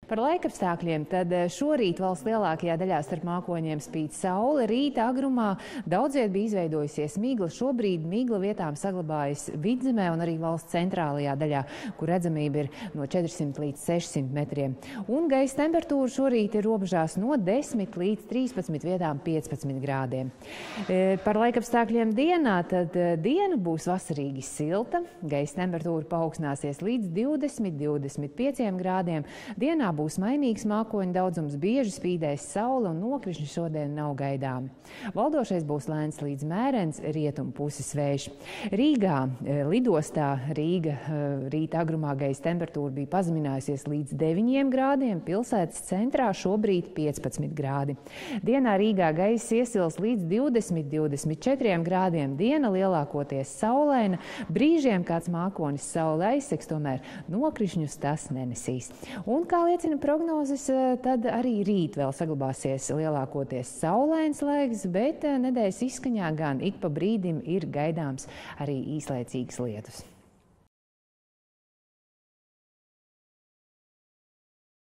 Par laikapstākļiem tad šorīt valsts lielākajā daļā starp mākoņiem spīd saule. Rīta agrumā daudziet bija izveidojusies migla. Šobrīd migla vietām saglabājas Vidzemē un arī valsts centrālajā daļā, kur redzamība ir no 400 līdz 600 metriem. Un gaisa temperatūra šorīt ir robežās no 10 līdz 13, vietām 15 grādiem. Par laikapstākļiem dienā, tad diena būs vasarīgi silta. Gaisa temperatūra paaugstināsies līdz 20–25 grādiem. Dienā būs mainīgs mākoņu daudzums, bieži spīdēs saule un nokrišņi šodien nav gaidāmi. Valdošais būs lēns līdz mērens rietumu puses vējš. Rīgā, lidostā Rīga rīta agrumā gaisa temperatūra bija pazeminājusies līdz 9 grādiem, pilsētas centrā šobrīd 15 grādi. Dienā Rīgā gaisa iesils līdz 20–24 grādiem. Diena lielākoties saulaina, brīžiem kāds mākonis saule aizsegs, tomēr nokrišņus tas nenesīs. Un kā liecina prognozes, tad arī rīt vēl saglabāsies lielākoties saulains laiks, bet nedēļas izskaņā gan ik pa brīdim ir gaidāms arī īslaicīgas lietus.